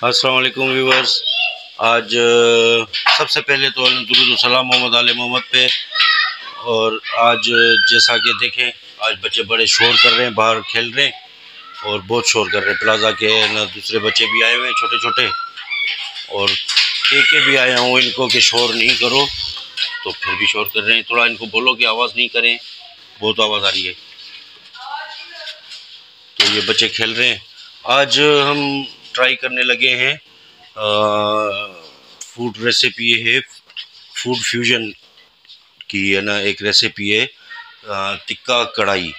अस्सलाम वालेकुम व्यूवर्स। आज सबसे पहले तो दुरूद सलाम मोहम्मद आले मोहम्मद पे। और आज जैसा कि देखें, आज बच्चे बड़े शोर कर रहे हैं, बाहर खेल रहे हैं और बहुत शोर कर रहे हैं। प्लाजा के ना दूसरे बच्चे भी आए हुए हैं छोटे छोटे, और के भी आया हूँ इनको कि शोर नहीं करो, तो फिर भी शोर कर रहे हैं। थोड़ा इनको बोलो कि आवाज़ नहीं करें, बहुत आवाज़ आ रही है। तो ये बच्चे खेल रहे हैं। आज हम ट्राई करने लगे हैं फूड रेसिपी है, फूड फ्यूजन की है ना, एक रेसिपी है टिक्का कढ़ाई।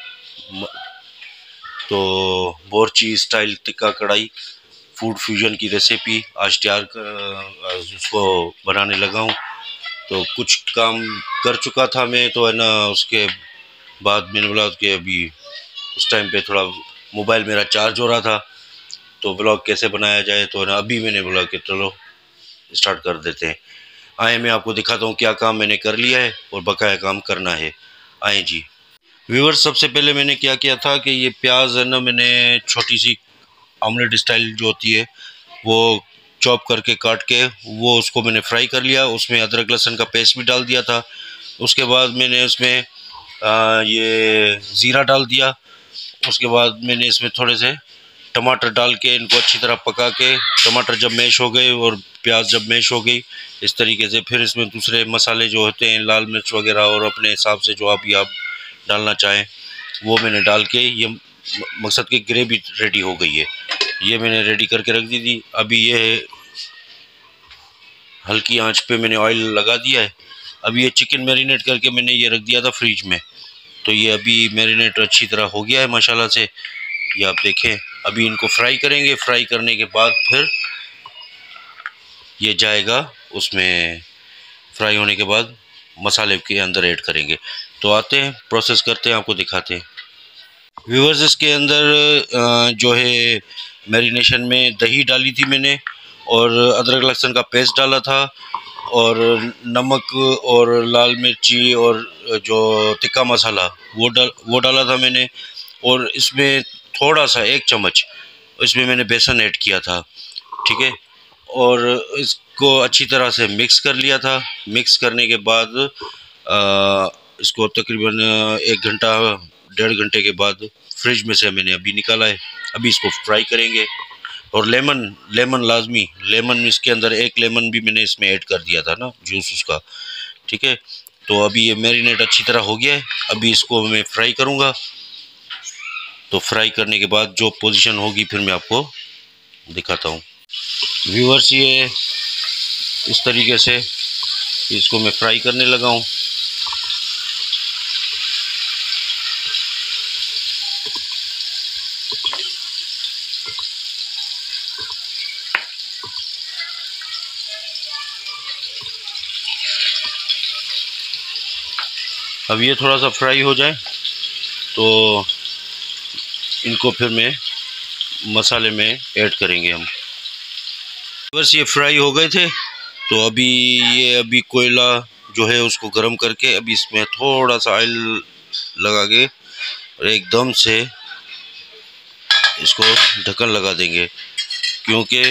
तो बोरची स्टाइल टिक्का कढ़ाई फूड फ्यूजन की रेसिपी आज उसको बनाने लगा हूँ। तो कुछ काम कर चुका था मैं, तो है ना उसके बाद मैंने बोला कि अभी उस टाइम पे थोड़ा मोबाइल मेरा चार्ज हो रहा था, तो ब्लॉग कैसे बनाया जाए, तो ना अभी मैंने बोला कि चलो स्टार्ट कर देते हैं। आए मैं आपको दिखाता हूँ क्या काम मैंने कर लिया है और बकाया काम करना है। आए जी व्यूअर्स, सबसे पहले मैंने क्या किया था कि ये प्याज है ना, मैंने छोटी सी ऑमलेट स्टाइल जो होती है वो चॉप करके काट के वो उसको मैंने फ्राई कर लिया। उसमें अदरक लहसुन का पेस्ट भी डाल दिया था। उसके बाद मैंने उसमें ये ज़ीरा डाल दिया। उसके बाद मैंने इसमें थोड़े से टमाटर डाल के इनको अच्छी तरह पका के, टमाटर जब मैश हो गए और प्याज जब मैश हो गई इस तरीके से, फिर इसमें दूसरे मसाले जो होते हैं लाल मिर्च वगैरह और अपने हिसाब से जो आप डालना चाहें वो मैंने डाल के, ये मकसद की ग्रेवी रेडी हो गई है। ये मैंने रेडी करके रख दी थी। अभी ये हल्की आंच पे मैंने ऑयल लगा दिया है। अभी ये चिकन मैरिनेट करके मैंने ये रख दिया था फ्रिज में, तो ये अभी मैरिनेट अच्छी तरह हो गया है माशाल्लाह से। ये आप देखें, अभी इनको फ्राई करेंगे। फ्राई करने के बाद फिर ये जाएगा उसमें, फ्राई होने के बाद मसाले के अंदर ऐड करेंगे। तो आते हैं, प्रोसेस करते हैं, आपको दिखाते हैं। व्यूअर्स, इसके अंदर जो है मैरिनेशन में दही डाली थी मैंने, और अदरक लहसुन का पेस्ट डाला था, और नमक और लाल मिर्ची और जो टिक्का मसाला वो डाला था मैंने। और इसमें थोड़ा सा 1 चम्मच इसमें मैंने बेसन ऐड किया था, ठीक है। और इसको अच्छी तरह से मिक्स कर लिया था। मिक्स करने के बाद इसको तकरीबन 1 घंटा 1.5 घंटे के बाद फ्रिज में से मैंने अभी निकाला है। अभी इसको फ्राई करेंगे। और लेमन लाजमी, लेमन इसके अंदर 1 लेमन भी मैंने इसमें ऐड कर दिया था ना, जूस उसका, ठीक है। तो अभी ये मैरिनेट अच्छी तरह हो गया है। अभी इसको मैं फ्राई करूँगा। तो फ्राई करने के बाद जो पोजीशन होगी फिर मैं आपको दिखाता हूँ। व्यूअर्स, ये इस तरीके से इसको मैं फ्राई करने लगा हूँ। अब ये थोड़ा सा फ्राई हो जाए तो इनको फिर मैं मसाले में ऐड करेंगे हम। बस ये फ्राई हो गए थे, तो अभी कोयला जो है उसको गर्म करके अभी इसमें थोड़ा सा ऑयल लगा के और एकदम से इसको ढक्कन लगा देंगे, क्योंकि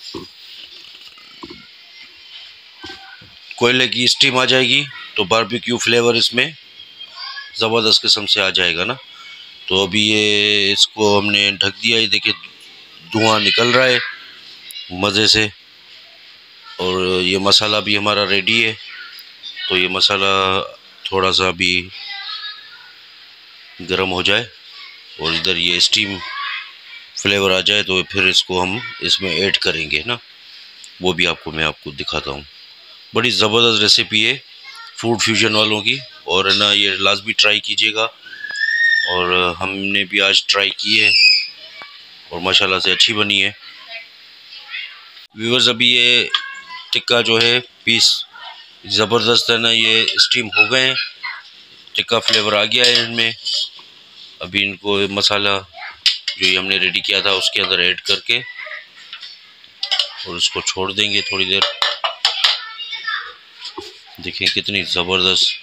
कोयले की स्टीम आ जाएगी तो बारबेक्यू फ्लेवर इसमें ज़बरदस्त किस्म से आ जाएगा ना। तो अभी ये इसको हमने ढक दिया। ये देखिए धुआं निकल रहा है मज़े से, और ये मसाला भी हमारा रेडी है। तो ये मसाला थोड़ा सा भी गर्म हो जाए और इधर ये स्टीम फ्लेवर आ जाए तो फिर इसको हम इसमें ऐड करेंगे ना, वो भी मैं आपको दिखाता हूँ। बड़ी ज़बरदस्त रेसिपी है फूड फ्यूजन वालों की, और ना ये लाजमी ट्राई कीजिएगा। और हमने भी आज ट्राई की है और माशाल्लाह से अच्छी बनी है। व्यूअर्स, अभी ये टिक्का जो है पीस ज़बरदस्त है ना, ये स्टीम हो गए हैं, टिक्का फ्लेवर आ गया है इनमें। अभी इनको मसाला जो ये हमने रेडी किया था उसके अंदर ऐड करके और उसको छोड़ देंगे थोड़ी देर। देखिए कितनी ज़बरदस्त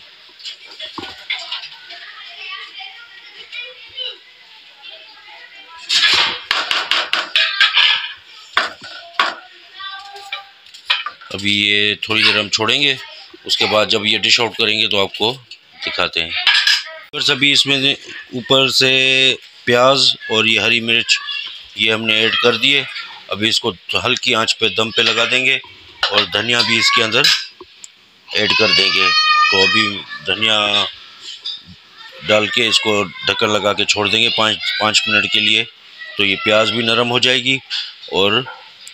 अभी ये थोड़ी देर हम छोड़ेंगे, उसके बाद जब ये डिश आउट करेंगे तो आपको दिखाते हैं। फिर अभी इसमें ऊपर से प्याज और ये हरी मिर्च ये हमने ऐड कर दिए। अभी इसको हल्की आंच पे दम पे लगा देंगे और धनिया भी इसके अंदर ऐड कर देंगे। तो अभी धनिया डाल के इसको ढक्कन लगा के छोड़ देंगे 5 मिनट के लिए। तो ये प्याज भी नरम हो जाएगी। और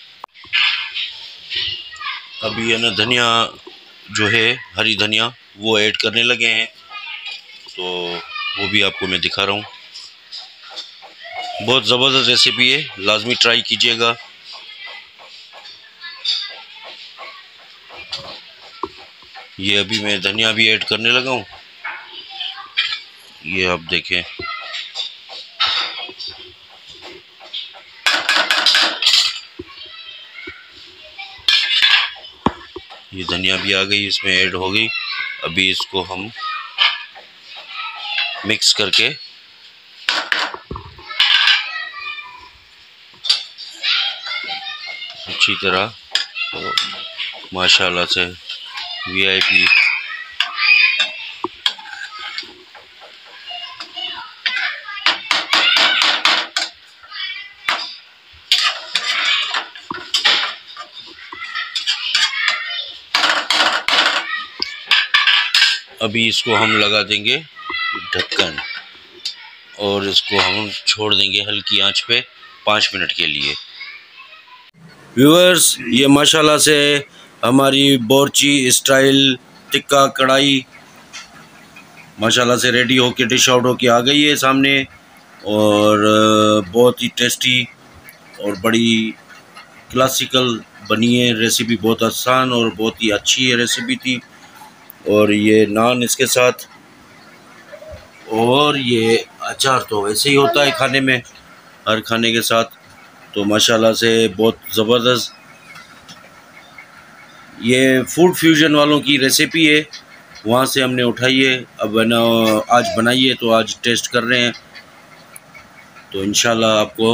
अभी है ना धनिया जो है हरी धनिया वो ऐड करने लगे हैं, तो वो भी आपको मैं दिखा रहा हूँ। बहुत ज़बरदस्त रेसिपी है, लाजमी ट्राई कीजिएगा। ये अभी मैं धनिया भी ऐड करने लगा हूँ, ये आप देखें। ये धनिया भी आ गई, इसमें ऐड हो गई। अभी इसको हम मिक्स करके अच्छी तरह, तो माशाल्लाह से वीआईपी अभी इसको हम लगा देंगे ढक्कन और इसको हम छोड़ देंगे हल्की आंच पे 5 मिनट के लिए। व्यूअर्स, ये माशाल्लाह से हमारी बोरची स्टाइल टिक्का कढ़ाई माशाल्लाह से रेडी होके डिश आउट होके आ गई है सामने। और बहुत ही टेस्टी और बड़ी क्लासिकल बनी है रेसिपी, बहुत आसान और बहुत ही अच्छी है रेसिपी थी। और ये नान इसके साथ, और ये अचार तो वैसे ही होता है खाने में, हर खाने के साथ। तो माशाल्लाह से बहुत ज़बरदस्त ये फूड फ्यूजन वालों की रेसिपी है, वहाँ से हमने उठाई है। अब ना आज बनाई है तो आज टेस्ट कर रहे हैं। तो इंशाल्लाह आपको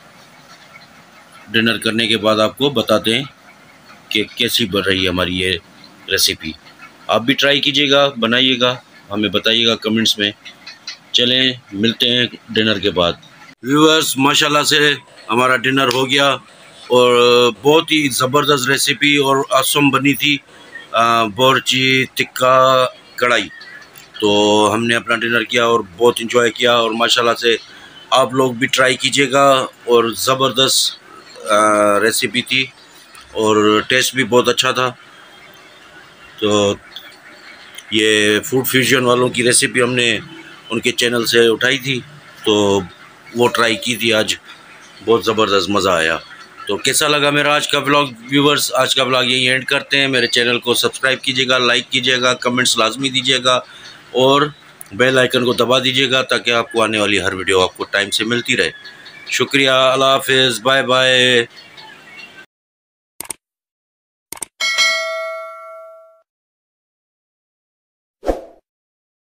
डिनर करने के बाद आपको बताते हैं कि कैसी बन रही है हमारी ये रेसिपी। आप भी ट्राई कीजिएगा, बनाइएगा, हमें बताइएगा कमेंट्स में। चलें मिलते हैं डिनर के बाद। व्यूअर्स, माशाल्लाह से हमारा डिनर हो गया और बहुत ही ज़बरदस्त रेसिपी और आसम बनी थी बोरची टिक्का कढ़ाई। तो हमने अपना डिनर किया और बहुत इंजॉय किया और माशाल्लाह से आप लोग भी ट्राई कीजिएगा। और ज़बरदस्त रेसिपी थी और टेस्ट भी बहुत अच्छा था। तो ये फूड फ्यूजन वालों की रेसिपी हमने उनके चैनल से उठाई थी, तो वो ट्राई की थी आज, बहुत ज़बरदस्त मज़ा आया। तो कैसा लगा मेरा आज का व्लॉग? व्यूवर्स, आज का व्लॉग यहीं एंड करते हैं। मेरे चैनल को सब्सक्राइब कीजिएगा, लाइक कीजिएगा, कमेंट्स लाजमी दीजिएगा और बेल आइकन को दबा दीजिएगा ताकि आपको आने वाली हर वीडियो आपको टाइम से मिलती रहे। शुक्रिया, अल्लाह हाफ़िज़, बाय बाय।